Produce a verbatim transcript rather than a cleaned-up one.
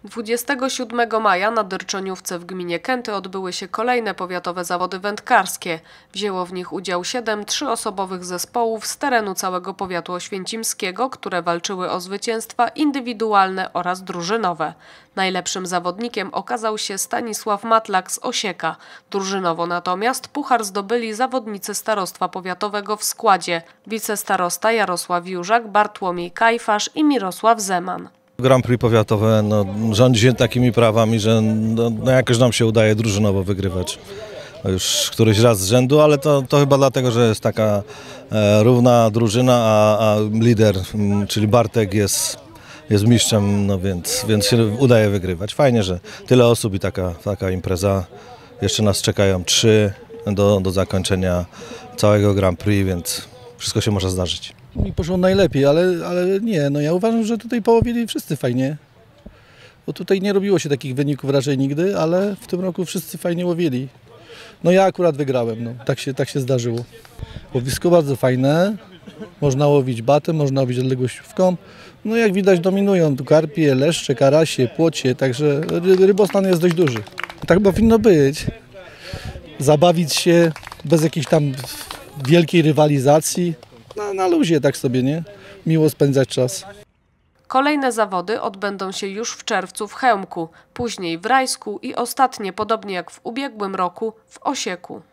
dwudziestego siódmego maja na Dyrczoniówce w gminie Kęty odbyły się kolejne powiatowe zawody wędkarskie. Wzięło w nich udział siedem trzyosobowych zespołów z terenu całego powiatu oświęcimskiego, które walczyły o zwycięstwa indywidualne oraz drużynowe. Najlepszym zawodnikiem okazał się Stanisław Matlak z Osieka. Drużynowo natomiast puchar zdobyli zawodnicy starostwa powiatowego w składzie: wicestarosta Jarosław Jurzak, Bartłomiej Kajfasz i Mirosław Zeman. Grand Prix powiatowe no, rządzi się takimi prawami, że no, no jakoś nam się udaje drużynowo wygrywać. Już któryś raz z rzędu, ale to, to chyba dlatego, że jest taka e, równa drużyna, a, a lider, m, czyli Bartek jest, jest mistrzem, no więc, więc się udaje wygrywać. Fajnie, że tyle osób i taka, taka impreza. Jeszcze nas czekają trzy do, do zakończenia całego Grand Prix, więc wszystko się może zdarzyć. Mi poszło najlepiej, ale, ale nie, no ja uważam, że tutaj połowili wszyscy fajnie. Bo tutaj nie robiło się takich wyników raczej nigdy, ale w tym roku wszyscy fajnie łowili. No ja akurat wygrałem, no tak się, tak się zdarzyło. Łowisko bardzo fajne, można łowić batem, można łowić odległościówką. No jak widać dominują tu karpie, leszcze, karasie, płocie, także rybostan jest dość duży. Tak powinno być. Zabawić się bez jakiejś tam wielkiej rywalizacji. Na, na luzie tak sobie, nie? Miło spędzać czas. Kolejne zawody odbędą się już w czerwcu w Chełmku, później w Rajsku i ostatnie, podobnie jak w ubiegłym roku, w Osieku.